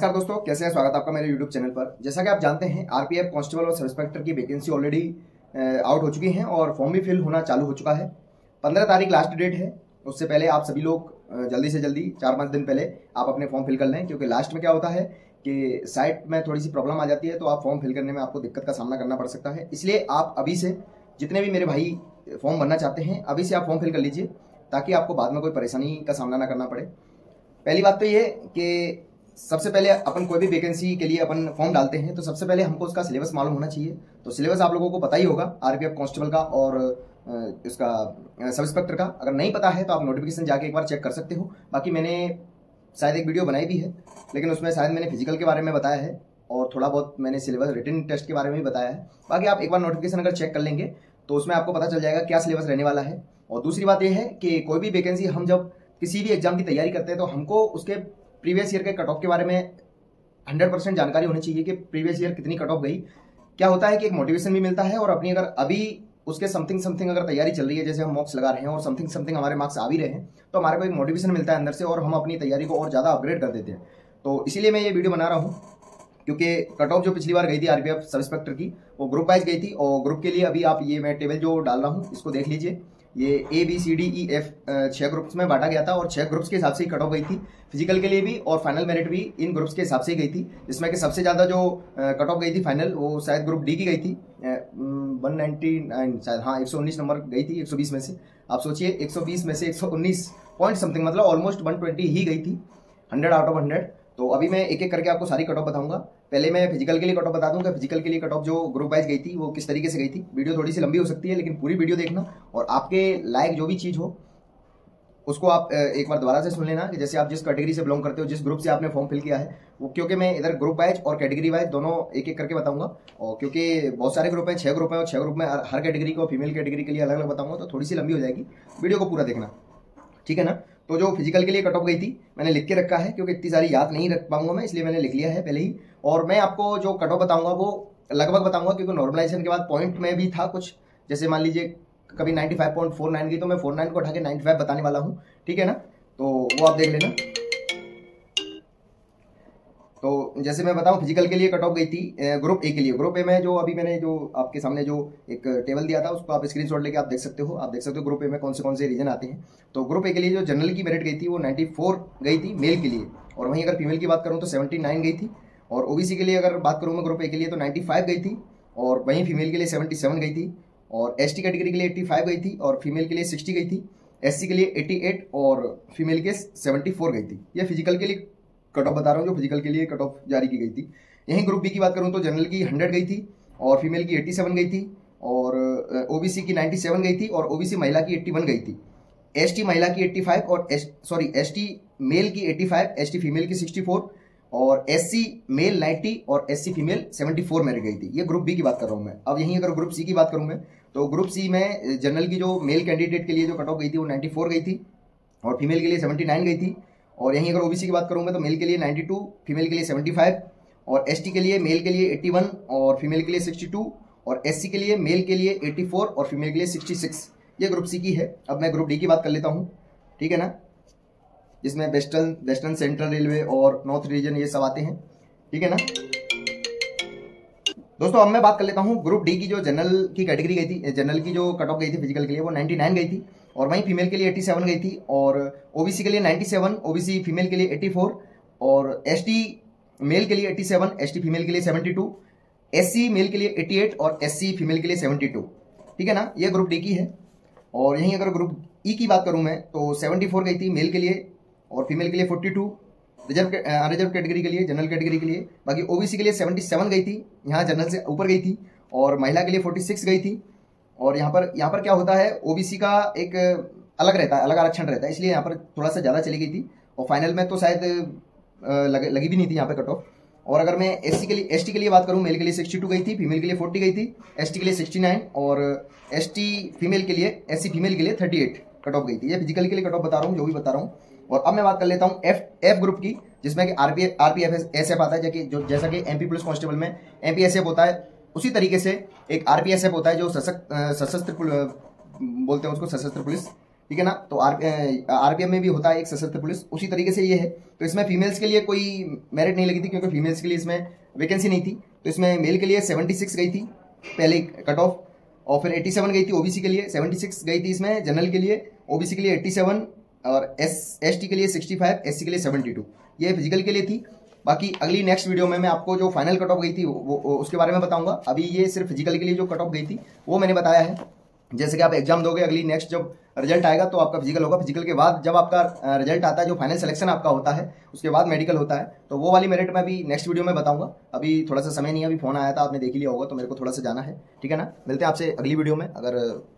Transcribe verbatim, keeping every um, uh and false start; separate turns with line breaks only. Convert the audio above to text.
नमस्कार दोस्तों, कैसे हैं? स्वागत है आपका मेरे यूट्यूब चैनल पर। जैसा कि आप जानते हैं, आरपीएफ कांस्टेबल और सब इंस्पेक्टर की वैकेंसी ऑलरेडी आउट हो चुकी हैं और फॉर्म भी फिल होना चालू हो चुका है। पंद्रह तारीख लास्ट डेट है। उससे पहले आप सभी लोग जल्दी से जल्दी चार पाँच दिन पहले आप अपने फॉर्म फिल कर लें, क्योंकि लास्ट में क्या होता है कि साइट में थोड़ी सी प्रॉब्लम आ जाती है, तो आप फॉर्म फिल करने में आपको दिक्कत का सामना करना पड़ सकता है। इसलिए आप अभी से, जितने भी मेरे भाई फॉर्म भरना चाहते हैं, अभी से आप फॉर्म फिल कर लीजिए, ताकि आपको बाद में कोई परेशानी का सामना ना करना पड़े। पहली बात तो ये कि सबसे पहले अपन कोई भी वैकेंसी के लिए अपन फॉर्म डालते हैं तो सबसे पहले हमको उसका सिलेबस मालूम होना चाहिए। तो सिलेबस आप लोगों को पता ही होगा आरपीएफ कांस्टेबल का और इसका सब इंस्पेक्टर का। अगर नहीं पता है तो आप नोटिफिकेशन जाके एक बार चेक कर सकते हो। बाकी मैंने शायद एक वीडियो बनाई भी है, लेकिन उसमें शायद मैंने फिजिकल के बारे में बताया है और थोड़ा बहुत मैंने सिलेबस रिटन टेस्ट के बारे में भी बताया है। बाकी आप एक बार नोटिफिकेशन अगर चेक कर लेंगे तो उसमें आपको पता चल जाएगा क्या सिलेबस रहने वाला है। और दूसरी बात यह है कि कोई भी वैकेंसी हम जब किसी भी एग्जाम की तैयारी करते हैं तो हमको उसके प्रीवियस ईयर के कट ऑफ के बारे में हंड्रेड परसेंट जानकारी होनी चाहिए कि प्रीवियस ईयर कितनी कट ऑफ गई। क्या होता है कि एक मोटिवेशन भी मिलता है, और अपनी अगर अभी उसके समथिंग समथिंग अगर तैयारी चल रही है, जैसे हम मॉक्स लगा रहे हैं और समथिंग समथिंग हमारे मार्क्स आ भी रहे हैं, तो हमारे को एक मोटिवेशन मिलता है अंदर से और हम अपनी तैयारी को और ज़्यादा अपग्रेड कर देते हैं। तो इसीलिए मैं ये वीडियो बना रहा हूँ, क्योंकि कट ऑफ जो पिछली बार गई थी आरपीएफ सब इंस्पेक्टर की, वो ग्रुप वाइज गई थी। और ग्रुप के लिए अभी आप ये मैं टेबल जो डाल रहा हूँ इसको देख लीजिए। ये A B C D E F छह ग्रुप्स में बांटा गया था और छह ग्रुप्स के हिसाब से ही कट ऑफ गई थी। फिजिकल के लिए भी और फाइनल मेरिट भी इन ग्रुप्स के हिसाब से ही गई थी, जिसमें कि सबसे ज़्यादा जो कट ऑफ गई थी फाइनल, वो शायद ग्रुप डी की गई थी वन नाइन्टी नाइन शायद, हाँ एक सौ उन्नीस नंबर गई थी एक सौ बीस में से। आप सोचिए एक सौ बीस में से एक सौ उन्नीस पॉइंट समथिंग, मतलब ऑलमोस्ट वन ट्वेंटी ही गई थी, हंड्रेड आउट ऑफ हंड्रेड। तो अभी मैं एक एक करके आपको सारी कट ऑफ बताऊंगा। पहले मैं फिजिकल के लिए कट ऑफ बता दूंगा। फिजिकल के लिए कट ऑफ जो ग्रुप वाइज गई थी वो किस तरीके से गई थी। वीडियो थोड़ी सी लंबी हो सकती है, लेकिन पूरी वीडियो देखना और आपके लायक जो भी चीज़ हो उसको आप एक बार दोबारा से सुन लेना, कि जैसे आप जिस कैटेगरी से बिलोंग करते हो, जिस ग्रुप से आपने फॉर्म फिल किया है वो, क्योंकि मैं इधर ग्रुप वाइज और कैटेगरी वाइज दोनों एक एक करके बताऊंगा। और क्योंकि बहुत सारे ग्रुप हैं, छह ग्रुप हैं, और छह ग्रुप में हर कैटेगरी को, फीमेल कैटेगरी के लिए अलग अलग बताऊंगा, तो थोड़ी सी लंबी हो जाएगी। वीडियो को पूरा देखना, ठीक है ना। तो जो फिजिकल के लिए कट ऑफ गई थी मैंने लिख के रखा है, क्योंकि इतनी सारी याद नहीं रख पाऊंगा मैं, इसलिए मैंने लिख लिया है पहले ही। और मैं आपको जो कट ऑफ बताऊंगा वो लगभग बताऊंगा, क्योंकि नॉर्मलाइजेशन के बाद पॉइंट में भी था कुछ, जैसे मान लीजिए कभी ninety five point four nine गई तो मैं फोर नाइन को उठा के नाइन्टी फाइव बताने वाला हूँ, ठीक है ना। तो वो आप देख लेना। तो जैसे मैं बताऊं, फिजिकल के लिए कट ऑफ गई थी ग्रुप ए के लिए। ग्रुप ए में जो अभी मैंने जो आपके सामने जो एक टेबल दिया था उसको आप स्क्रीनशॉट लेके आप देख सकते हो। आप देख सकते हो ग्रुप ए में कौन से कौन से रीजन आते हैं। तो ग्रुप ए के लिए जो जनरल की मेरिट गई थी वो नाइन्टी फोर गई थी मेल के लिए, और वहीं अगर फीमेल की बात करूँ तो सेवेंटी नाइन गई थी। और ओबीसी के लिए अगर बात करूँ मैं ग्रुप ए के लिए तो नाइन्टी फाइव गई थी, और वहीं फीमेल के लिए सेवेंटी सेवन गई थी। और एस टी कैटेगरी के लिए एट्टी फाइव गई थी और फीमेल के लिए सिक्सटी गई थी। एस सी के लिए एट्टी एट और फीमेल के सेवेंटी फोर गई थी। ये फिजिकल के लिए कट ऑफ बता रहा हूँ जो फिजिकल के लिए कट ऑफ जारी की गई थी। यहीं ग्रुप बी की बात करूँ तो जनरल की हंड्रेड गई थी और फीमेल की एट्टी सेवन गई थी, और ओबीसी की नाइन्टी सेवन गई थी और ओबीसी महिला की एट्टी वन गई थी। एसटी महिला की एट्टी फाइव और सॉरी एसटी मेल की एट्टी फाइव, एसटी फीमेल की सिक्सटी फोर और एससी मेल नाइन्टी और SC female seventy four merit गई थी। ये ग्रुप बी की बात कर रहा हूँ मैं। अब यहीं अगर ग्रुप सी की बात करूँ मैं तो ग्रुप सी में जनरल की जो मेल कैंडिडेट के लिए जो कट ऑफ गई थी वो नाइन्टी फोर गई थी और फीमेल के लिए सेवेंटी नाइन गई थी। और यहीं अगर ओबीसी की बात करूँ मैं तो मेल के लिए नाइन्टी टू, फीमेल के लिए सेवेंटी फाइव, और एसटी के लिए मेल के लिए एट्टी वन और फीमेल के लिए सिक्सटी टू, और एससी के लिए मेल के लिए एट्टी फोर और फीमेल के लिए सिक्सटी सिक्स। ये ग्रुप सी की है। अब मैं ग्रुप डी की बात कर लेता हूँ, ठीक है ना, जिसमें वेस्टर्न वेस्टर्न सेंट्रल रेलवे और नॉर्थ रीजन ये सब आते हैं, ठीक है ना। दोस्तों अब मैं बात कर लेता हूँ ग्रुप डी की। जो जनरल की कैटेगरी गई थी, जनरल की जो कट ऑफ गई थी फिजिकल के लिए वो नाइन्टी नाइन गई थी, और वहीं फीमेल के लिए एट्टी सेवन गई थी, और ओबीसी के लिए नाइन्टी सेवन, ओबीसी फीमेल के लिए एट्टी फोर, और एसटी मेल के लिए एट्टी सेवन, एसटी फीमेल के लिए सेवेंटी टू, एससी मेल के लिए एट्टी एट और एससी फीमेल के लिए सेवेंटी टू, ठीक है ना। ये ग्रुप डी की है। और यहीं अगर ग्रुप ई की बात करूं मैं तो सेवेंटी फोर गई थी मेल के लिए और फीमेल के लिए forty two, reserve reserve category के लिए, जनरल कैटेगरी के लिए। बाकी ओबीसी के लिए सेवेंटी सेवन गई थी, यहाँ जनरल से ऊपर गई थी, और महिला के लिए फोर्टी सिक्स गई थी। और यहाँ पर यहाँ पर क्या होता है, ओबीसी का एक अलग रहता है, अलग आरक्षण रहता है, इसलिए यहाँ पर थोड़ा सा ज़्यादा चली गई थी। और फाइनल में तो शायद लग, लगी भी नहीं थी यहाँ पे कट ऑफ। और अगर मैं एससी के लिए एसटी के लिए बात करूँ, मेल के लिए सिक्सटी टू गई थी, फीमेल के लिए फोर्टी गई थी, एसटी के लिए सिक्सटी नाइन और एसटी फीमेल के लिए एससी फीमेल के लिए थर्टी एट कट ऑफ गई थी। ये फिजिकल के लिए कट ऑफ बता रहा हूँ, जो भी बता रहा हूँ। और अब मैं बात कर लेता हूँ एफ एफ ग्रुप की, जिसमें कि आरपीएफ आरपीएफ एसएफ आता है, जो जैसा कि एमपी पुलिस कांस्टेबल में एमपीएसएफ होता है, उसी तरीके से एक आरपीएसएफ होता है जो सशक्त सशस्त्र बोलते हैं उसको, सशस्त्र पुलिस, ठीक है ना। तो आर आरपीएफ में भी होता है एक सशस्त्र पुलिस, उसी तरीके से ये है। तो इसमें फीमेल्स के लिए कोई मेरिट नहीं लगी थी क्योंकि फीमेल्स के लिए इसमें वैकेंसी नहीं थी। तो इसमें मेल के लिए छिहत्तर गई थी पहले कट ऑफ, और फिर सत्तासी गई थी ओबीसी के लिए, छिहत्तर गई थी इसमें जनरल के लिए, ओबीसी के लिए सत्तासी और एस एसटी के लिए पैंसठ, एससी के लिए बहत्तर। ये फिजिकल के लिए थी। बाकी अगली नेक्स्ट वीडियो में मैं आपको जो फाइनल कट ऑफ गई थी वो, वो उसके बारे में बताऊंगा। अभी ये सिर्फ फिजिकल के लिए जो कट ऑफ गई थी वो मैंने बताया है। जैसे कि आप एग्जाम दोगे, अगली नेक्स्ट जब रिजल्ट आएगा तो आपका फिजिकल होगा, फिजिकल के बाद जब आपका रिजल्ट आता है, जो फाइनल सिलेक्शन आपका होता है, उसके बाद मेडिकल होता है। तो वो वाली मेरिट मैं अभी नेक्स्ट वीडियो में बताऊंगा। अभी थोड़ा सा समय नहीं है, अभी फोन आया था, आपने देख लिया होगा, तो मेरे को थोड़ा सा जाना है, ठीक है ना। मिलते हैं आपसे अगली वीडियो में। अगर